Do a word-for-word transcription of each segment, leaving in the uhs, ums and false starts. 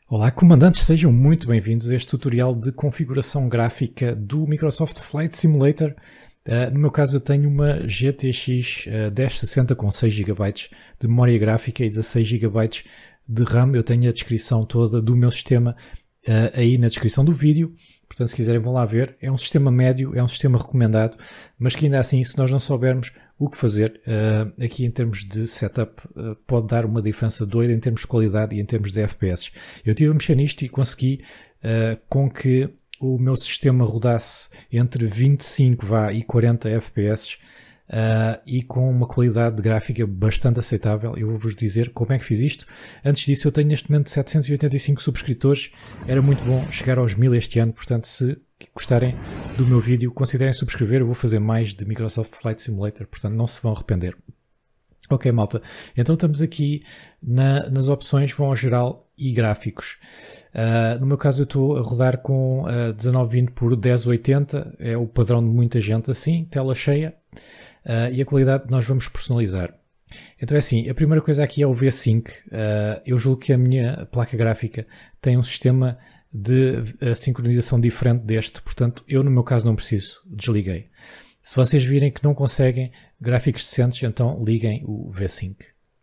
Olá comandantes, sejam muito bem-vindos a este tutorial de configuração gráfica do Microsoft Flight Simulator. Uh, no meu caso eu tenho uma G T X uh, dez sessenta com seis gigabytes de memória gráfica e dezasseis gigabytes de RAM. Eu tenho a descrição toda do meu sistema uh, aí na descrição do vídeo, portanto se quiserem vão lá ver. É um sistema médio, é um sistema recomendado, mas que ainda assim, se nós não soubermos o que fazer, uh, aqui em termos de setup, uh, pode dar uma diferença doida em termos de qualidade e em termos de F P S. Eu estive a mexer nisto e consegui uh, com que o meu sistema rodasse entre vinte e cinco vá, e quarenta F P S uh, e com uma qualidade gráfica bastante aceitável. Eu vou-vos dizer como é que fiz isto. Antes disso, eu tenho neste momento setecentos e oitenta e cinco subscritores. Era muito bom chegar aos mil este ano, portanto, se gostarem do meu vídeo, considerem subscrever. Eu vou fazer mais de Microsoft Flight Simulator, portanto não se vão arrepender. Ok, malta, então estamos aqui na, nas opções, vão ao geral e gráficos. Uh, no meu caso eu estou a rodar com uh, dezanove vinte por dez oitenta, é o padrão de muita gente assim, tela cheia, uh, e a qualidade nós vamos personalizar. Então é assim, a primeira coisa aqui é o V-Sync. Uh, eu julgo que a minha placa gráfica tem um sistema de uh, sincronização diferente deste, portanto eu no meu caso não preciso, desliguei. Se vocês virem que não conseguem gráficos decentes, então liguem o V-Sync.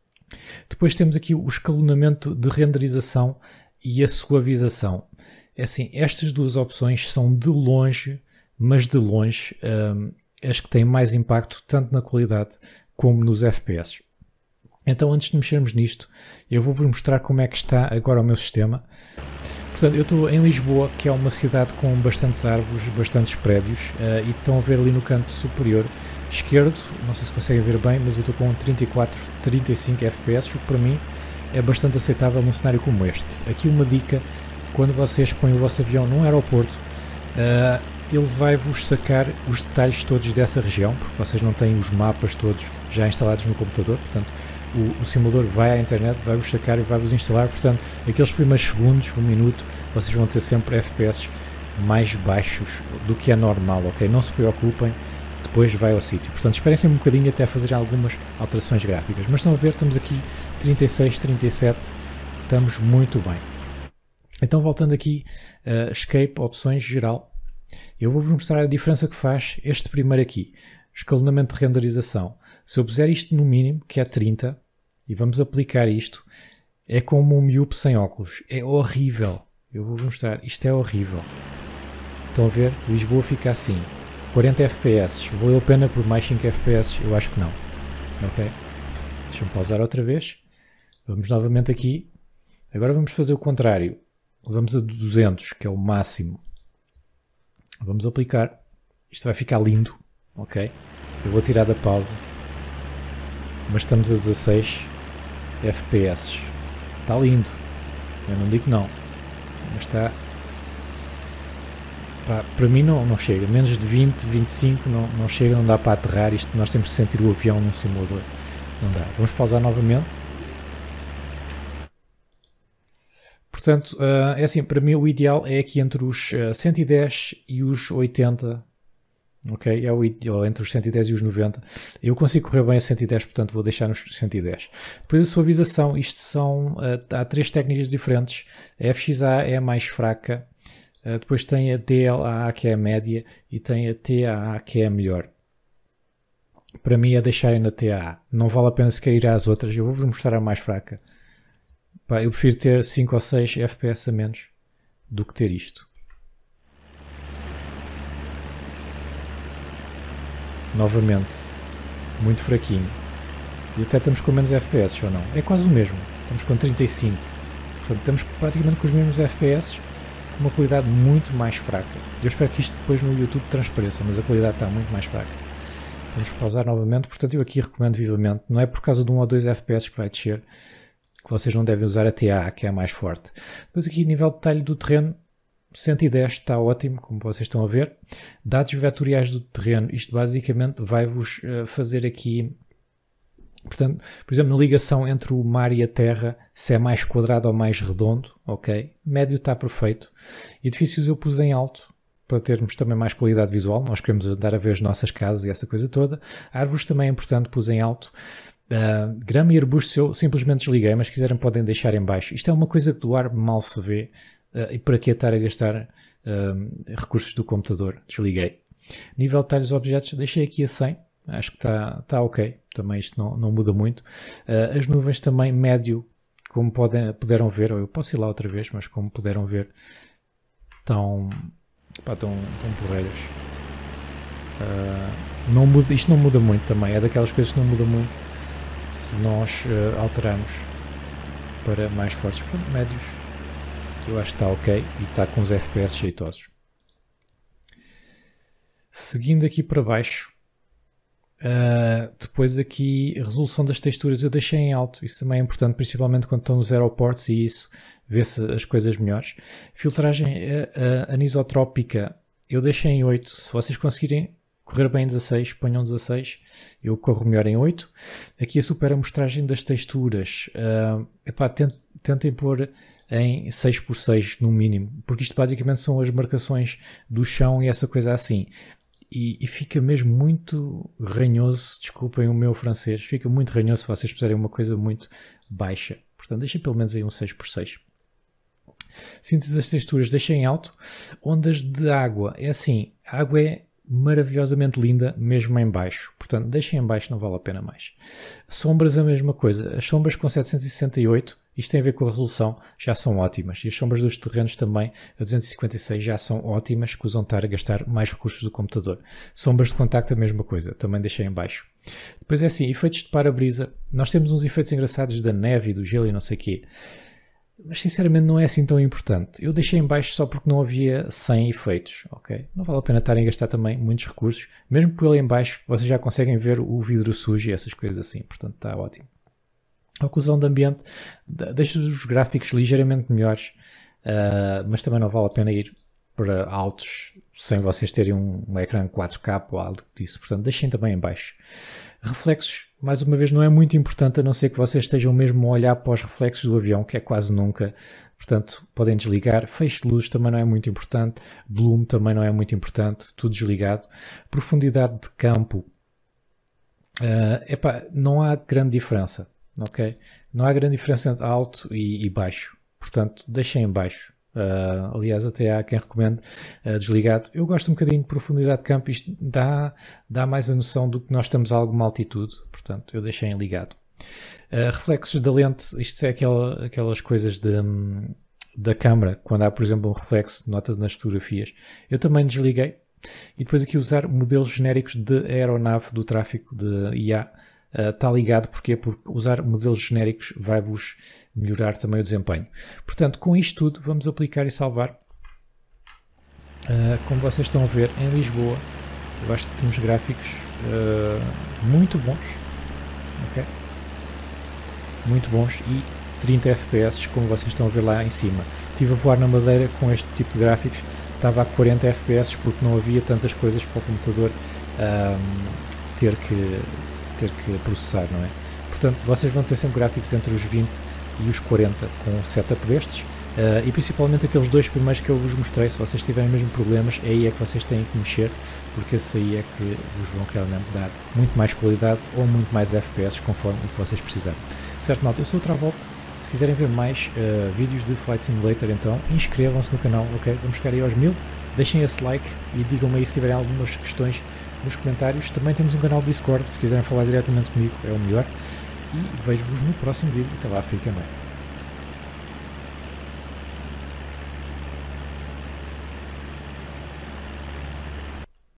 Depois temos aqui o escalonamento de renderização e a suavização. É assim, estas duas opções são de longe, mas de longe, um, as que têm mais impacto tanto na qualidade como nos F P S. Então, antes de mexermos nisto, eu vou-vos mostrar como é que está agora o meu sistema. Portanto, eu estou em Lisboa, que é uma cidade com bastantes árvores, bastantes prédios, uh, e estão a ver ali no canto superior esquerdo, não sei se conseguem ver bem, mas eu estou com trinta e quatro, trinta e cinco F P S, o que para mim é bastante aceitável num cenário como este. Aqui uma dica, quando vocês põem o vosso avião num aeroporto, uh, ele vai-vos sacar os detalhes todos dessa região, porque vocês não têm os mapas todos já instalados no computador, portanto o, o simulador vai à internet, vai-vos sacar e vai-vos instalar, portanto aqueles primeiros segundos, um minuto, vocês vão ter sempre F P S mais baixos do que é normal, ok? Não se preocupem, depois vai ao sítio. Portanto, esperem sempre um bocadinho até fazer algumas alterações gráficas. Mas estão a ver, estamos aqui trinta e seis, trinta e sete, estamos muito bem. Então, voltando aqui, uh, Escape, opções, geral, eu vou-vos mostrar a diferença que faz este primeiro aqui, escalonamento de renderização. Se eu puser isto no mínimo, que é trinta, e vamos aplicar isto, é como um miúpe sem óculos. É horrível. Eu vou-vos mostrar, isto é horrível. Estão a ver? Lisboa fica assim. quarenta F P S, valeu a pena por mais cinco F P S? Eu acho que não. Ok? Deixa-me pausar outra vez. Vamos novamente aqui. Agora vamos fazer o contrário. Vamos a duzentos, que é o máximo. Vamos aplicar. Isto vai ficar lindo. Ok? Eu vou tirar da pausa. Mas estamos a dezasseis F P S. Está lindo. Eu não digo não. Mas está... Pá, para mim não, não chega, menos de vinte, vinte e cinco não, não chega, não dá para aterrar isto, nós temos de sentir o avião num simulador, não dá. Vamos pausar novamente. Portanto, uh, é assim, para mim o ideal é aqui entre os uh, cento e dez e os oitenta, ok? É o ideal, entre os cento e dez e os noventa. Eu consigo correr bem a cento e dez, portanto vou deixar nos cento e dez. Depois a suavização, isto são, uh, há três técnicas diferentes, a F X A é a mais fraca. Uh, depois tem a T L A A que é a média e tem a T A A que é a melhor. Para mim é deixarem na T A A. Não vale a pena sequer ir às outras. Eu vou-vos mostrar a mais fraca. Pá, eu prefiro ter cinco ou seis F P S a menos do que ter isto. Novamente, muito fraquinho. E até estamos com menos F P S ou não? É quase o mesmo. Estamos com trinta e cinco. Portanto, estamos praticamente com os mesmos F P S. Uma qualidade muito mais fraca. Eu espero que isto depois no YouTube transpareça, mas a qualidade está muito mais fraca. Vamos pausar novamente. Portanto, eu aqui recomendo vivamente. Não é por causa de um ou dois F P S que vai descer que vocês não devem usar a T A A, que é a mais forte. Depois aqui, nível de detalhe do terreno, cento e dez está ótimo, como vocês estão a ver. Dados vetoriais do terreno. Isto basicamente vai-vos uh, fazer aqui... Portanto, por exemplo, na ligação entre o mar e a terra, se é mais quadrado ou mais redondo, ok? Médio está perfeito. Edifícios eu pus em alto, para termos também mais qualidade visual. Nós queremos andar a ver as nossas casas e essa coisa toda. Árvores também é importante, pus em alto. Uh, grama e arbustos eu simplesmente desliguei, mas se quiserem podem deixar em baixo. Isto é uma coisa que do ar mal se vê, uh, e para que estar a gastar uh, recursos do computador? Desliguei. Nível de detalhes dos objetos deixei aqui a cem, acho que está tá ok, também isto não, não muda muito. Uh, as nuvens também médio, como podem, puderam ver, ou eu posso ir lá outra vez, mas como puderam ver, estão, pá, estão, estão porreiras. Uh, não muda, isto não muda muito também, é daquelas coisas que não muda muito se nós uh, alterarmos para mais fortes. Pronto, médios, eu acho que está ok e está com os F P S jeitosos. Seguindo aqui para baixo, uh, depois aqui a resolução das texturas eu deixei em alto, isso também é importante, principalmente quando estão nos aeroportos e isso, vê-se as coisas melhores. Filtragem uh, uh, anisotrópica eu deixei em oito, se vocês conseguirem correr bem em dezasseis, ponham dezasseis, eu corro melhor em oito. Aqui a super amostragem das texturas, uh, epá, tentem, tentem pôr em seis por seis no mínimo, porque isto basicamente são as marcações do chão e essa coisa assim. E, e fica mesmo muito ranhoso, desculpem o meu francês, fica muito ranhoso se vocês puserem uma coisa muito baixa. Portanto, deixem pelo menos aí um seis por seis. Síntese das texturas, deixem em alto. Ondas de água, é assim, a água é maravilhosamente linda mesmo em baixo, portanto deixem em baixo, não vale a pena mais. Sombras a mesma coisa, as sombras com setecentos e sessenta e oito, isto tem a ver com a resolução, já são ótimas, e as sombras dos terrenos também a duzentos e cinquenta e seis já são ótimas, que usam estar a gastar mais recursos do computador. Sombras de contacto a mesma coisa, também deixei em baixo. Depois é assim, efeitos de para-brisa, nós temos uns efeitos engraçados da neve e do gelo e não sei o quê, mas sinceramente não é assim tão importante. Eu deixei em baixo só porque não havia cem efeitos, ok? Não vale a pena estarem a gastar também muitos recursos. Mesmo por ele em baixo, vocês já conseguem ver o vidro sujo e essas coisas assim, portanto está ótimo. A oclusão de ambiente deixa os gráficos ligeiramente melhores, uh, mas também não vale a pena ir para altos sem vocês terem um, um ecrã quatro K ou algo disso, portanto deixem também em baixo. Reflexos, mais uma vez, não é muito importante, a não ser que vocês estejam mesmo a olhar para os reflexos do avião, que é quase nunca, portanto podem desligar. Feixe de luz também não é muito importante, bloom também não é muito importante, tudo desligado. Profundidade de campo, uh, epá, não há grande diferença, ok? Não há grande diferença entre alto e, e baixo, portanto deixem em baixo. Uh, aliás, até há quem recomende uh, desligado. Eu gosto um bocadinho de profundidade de campo, isto dá, dá mais a noção do que nós estamos a alguma altitude, portanto eu deixei em ligado. Uh, reflexos da lente, isto é aquela, aquelas coisas de, um, da câmara, quando há por exemplo um reflexo, notas nas fotografias, eu também desliguei. E depois aqui usar modelos genéricos de aeronave do tráfego de I A. Uh, está ligado, porquê? Porque usar modelos genéricos vai-vos melhorar também o desempenho. Portanto, com isto tudo, vamos aplicar e salvar. Uh, como vocês estão a ver, em Lisboa, eu acho que temos gráficos uh, muito bons. Okay? Muito bons e trinta F P S, como vocês estão a ver lá em cima. Estive a voar na Madeira com este tipo de gráficos, estava a quarenta F P S porque não havia tantas coisas para o computador um, ter que ter que processar, não é? Portanto, vocês vão ter sempre gráficos entre os vinte e os quarenta com um setup destes, uh, e principalmente aqueles dois primeiros que eu vos mostrei. Se vocês tiverem mesmo problemas, é aí é que vocês têm que mexer, porque esse aí é que vos vão realmente dar muito mais qualidade ou muito mais F P S conforme o que vocês precisarem. Certo, malta? Eu sou o Travolta. Se quiserem ver mais uh, vídeos de Flight Simulator, então inscrevam-se no canal, ok? Vamos chegar aí aos mil. Deixem esse like e digam-me aí se tiverem algumas questões nos comentários. Também temos um canal de Discord, se quiserem falar diretamente comigo é o melhor. E vejo-vos no próximo vídeo. Até lá, fiquem bem.